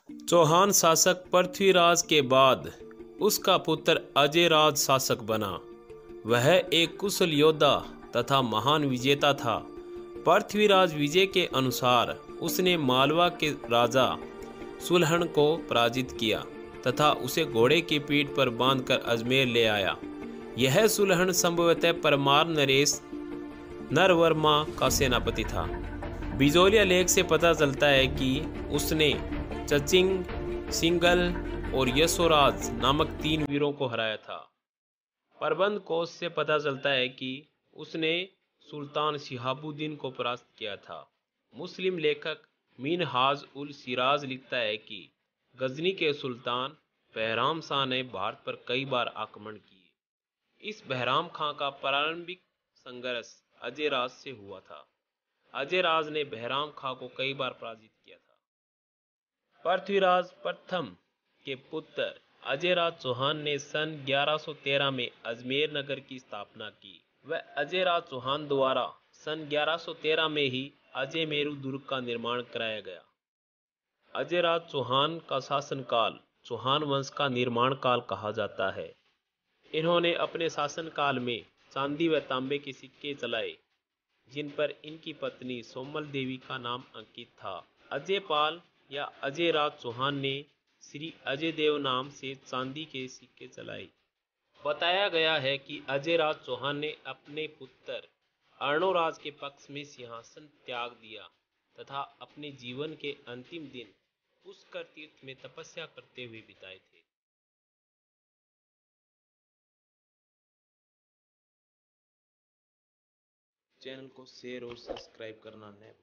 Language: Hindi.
चौहान शासक पृथ्वीराज के बाद उसका पुत्र अजयराज शासक बना। वह एक कुशल योद्धा तथा महान विजेता था। पृथ्वीराज विजय के अनुसार उसने मालवा के राजा सुलहन को पराजित किया तथा उसे घोड़े की पीठ पर बांधकर अजमेर ले आया। यह सुलहन संभवतः परमार नरेश नरवर्मा का सेनापति था। बिजोलिया लेख से पता चलता है कि उसने चचिंग, सिंगल और यशोराज नामक 3 वीरों को हराया था। प्रबंध कोश से पता चलता है कि उसने सुल्तान शिहाबुद्दीन को परास्त किया था। मुस्लिम लेखक मिनहाज उल सिराज लिखता है कि गजनी के सुल्तान बहराम शाह ने भारत पर कई बार आक्रमण किए। इस बहराम खां का प्रारंभिक संघर्ष अजयराज से हुआ था। अजयराज ने बहराम खां को कई बार पराजित किया था। पृथ्वीराज प्रथम के पुत्र अजयराज चौहान ने सन 1113 में अजमेर नगर की स्थापना की। वह अजयराज चौहान द्वारा सन 1113 में ही अजयमेरु दुर्ग का निर्माण कराया गया। अजयराज चौहान का शासनकाल चौहान वंश का निर्माण काल कहा जाता है। इन्होंने अपने शासनकाल में चांदी व तांबे के सिक्के चलाए, जिन पर इनकी पत्नी सोमल देवी का नाम अंकित था। अजयपाल या अजयराज चौहान ने श्री अजयदेव नाम से चांदी के सिक्के चलाए। बताया गया है कि अजयराज चौहान ने अपने पुत्र अर्णोराज के पक्ष में सिंहासन त्याग दिया तथा अपने जीवन के अंतिम दिन पुष्कर तीर्थ में तपस्या करते हुए बिताए थे। चैनल को शेयर और सब्सक्राइब करना न भूलें।